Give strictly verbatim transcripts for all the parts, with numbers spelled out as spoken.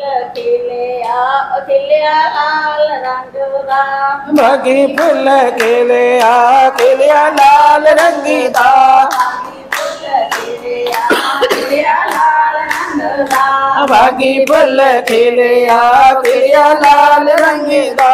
खिलिया खिलिया लाल रंग दा बागी फुल खिलिया खिलिया लाल रंग दा बागी फुल खिलिया खिलिया लाल रंग दा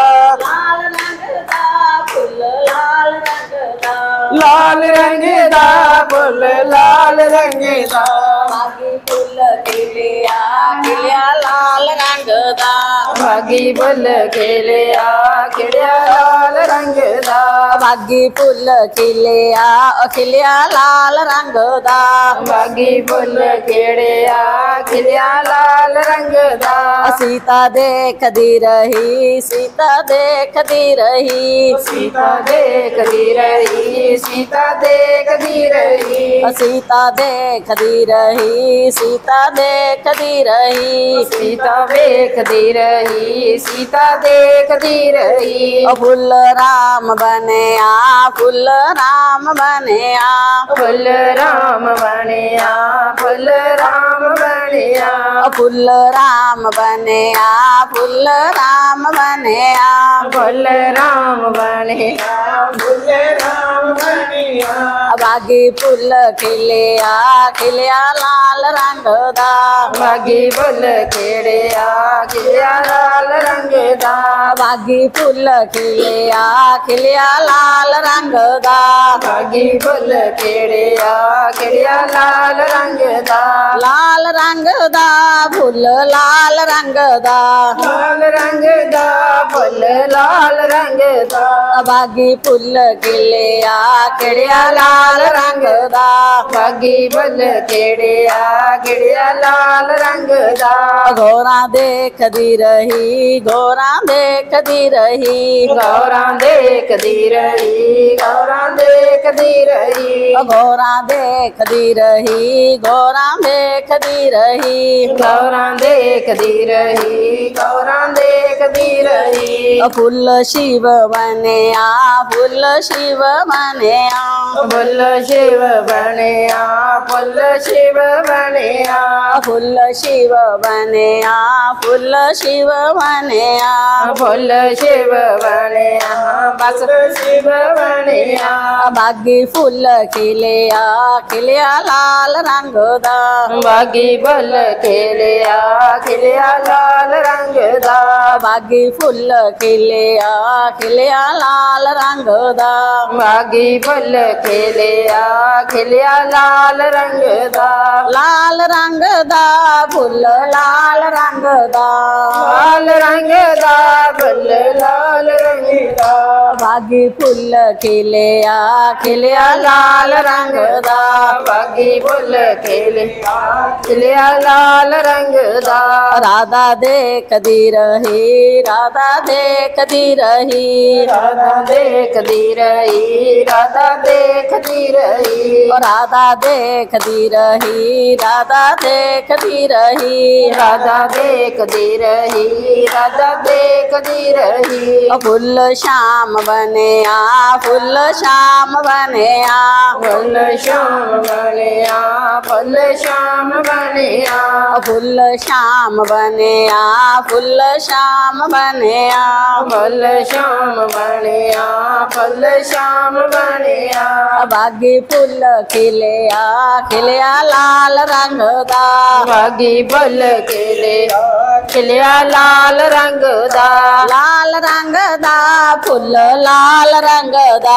लाल रंग दा फुल लाल रंग दा बागी फुल खिलिया खिलिया लाल रंग दा बागी फुल खिलिया खिलिया लाल रंग दा बागी फुल खिलिया खिलिया लाल रंग दा बागी फुल खिलिया खिलिया लाल रंग दा सीता देखदी रही सीता देखदी रही सीता देखदी रही सीता देखदी रही सीता देखदी रही सीता देखदी रही सीता देखदी रही सीता देखदी रही फुल राम बने आ फुल राम बने आ फुल राम बने आ फुल राम बने आ फुल राम बने आ फुल राम बने आ फुल राम बने आ फुल राम बने आ बागी फुल खिलिया खिलिया लाल रंग दा बागी फुल खिलिया खिलिया लाल रंग दा बागी फुल खिलिया खिलिया लाल रंग दा बागी फुल खिलिया खिलिया लाल रंग दा लाल रंग दा फुल लाल रंग दा लाल रंग दा फुल लाल रंग दा बागी फुल खिलिया खिलिया लाल रंग दा बागी फुल खिलिया खिलिया लाल रंग दा घोरा देखदी रही घोरा देखदी रही गौरा देखदी रही गौरा देखदी रही घोरा देखदी रही घोरा देखदी रही गौरा देखदी रही गौरा देखदी रही फुल शिव बने आ फुल शिव बने आ फुल शिव बने आ फुल शिव बने आ फुल शिव बने आ फुल शिव बने आ फुल शिव बने आ बस शिव बने आ बागी फुल खिलिया खिलिया लाल रंग दा बागी फुल खिलिया खिलिया लाल रंग दा बागी फुल खिलिया खिलिया लाल रंग दा बागी फुल खिलिया खिलिया लाल रंग दा लाल रंग दा फुल लाल रंग दा लाल रंग दा फुल लाल रंग दा बागी फुल खिलिया खिलिया लाल रंग दा बागी फुल खिलिया खिलिया लाल रंग दा राधा देखदी रही राधा देखदी रही राधा देखदी रही राधा देखदी रही राधा देखदी रही राधा देखदी रही राधा देखदी रही राधा देखदी रही फुल श्याम बने आ फुल श्याम बने आ फुल श्याम बने आ फुल श्याम बने आ फुल श्याम बने आ फुल श्याम बने आ फुल श्याम बने आ फुल श्याम बने आ बागी फुल खिलिया खिलिया लाल रंग दा बागी फुल खिलिया खिलिया लाल रंग दा लाल रंग दा फुल लाल रंग दा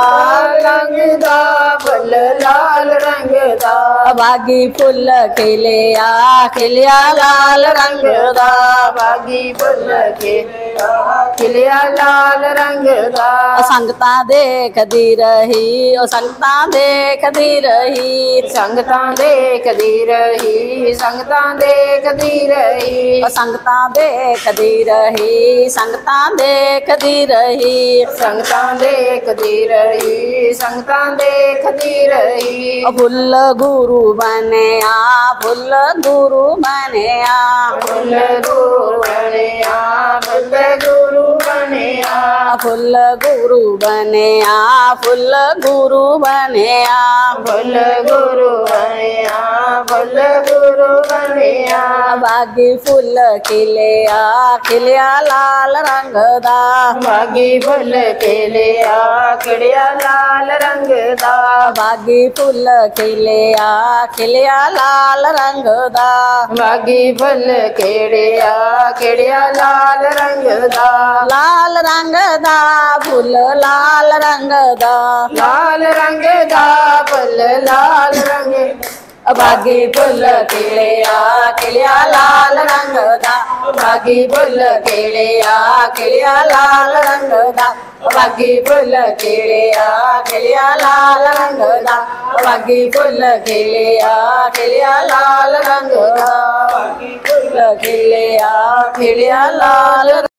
लाल रंग दा फुल लाल रंग दा बागी फुल खिलिया खिलिया लाल रंग दा बागी फुल खिलिया खिलिया लाल रंग दा संगतां देखदी रही ओ संगतां देखदी रही संगतां देखदी रही संगतां देखदी रही ओ संगतां देखदी रही संगतां देखदी रही संगतां देखदी रही संगतां देखदी रही ओ फुल गुरु बने आ फुल गुरु बने आ फुल गुरु बने आ फुल गुरु बने आ ਫੁੱਲ ਗੁਰੂ ਬਣਿਆ ਫੁੱਲ ਗੁਰੂ ਬਣਿਆ ਫੁੱਲ ਗੁਰੂ ਬਣਿਆ ਫੁੱਲ ਗੁਰੂ ਬਣਿਆ ਬਾਗੀ ਫੁੱਲ ਖਿਲਿਆ ਖਿਲਿਆ ਲਾਲ ਰੰਗ ਦਾ ਬਾਗੀ ਫੁੱਲ ਖਿਲਿਆ ਖਿੜਿਆ ਲਾਲ ਰੰਗ ਦਾ ਬਾਗੀ ਫੁੱਲ ਖਿਲਿਆ ਖਿਲਿਆ ਲਾਲ ਰੰਗ ਦਾ ਬਾਗੀ ਫੁੱਲ ਖਿੜਿਆ ਖਿੜਿਆ ਲਾਲ ਰੰਗ ਦਾ ਲਾਲ ਰੰਗ ਦਾ ਫੁੱਲ ਲਾਲ ਰੰਗ ਦਾ ਲਾਲ ਰੰਗ ਦਾ ਫੁੱਲ ਲਾਲ ਰੰਗ ਬਾਗੀ ਫੁੱਲ ਖਿਲਿਆ ਖਿਲਿਆ ਲਾਲ ਰੰਗ ਦਾ ਬਾਗੀ ਫੁੱਲ ਖਿਲਿਆ ਖਿਲਿਆ ਲਾਲ ਰੰਗ ਦਾ ਬਾਗੀ ਫੁੱਲ ਖਿਲਿਆ ਖਿਲਿਆ ਲਾਲ ਰੰਗ ਦਾ ਬਾਗੀ ਫੁੱਲ ਖਿਲਿਆ ਖਿਲਿਆ ਲਾਲ ਰੰਗ ਦਾ ਬਾਗੀ ਫੁੱਲ ਖਿਲਿਆ ਖਿਲਿਆ ਲਾਲ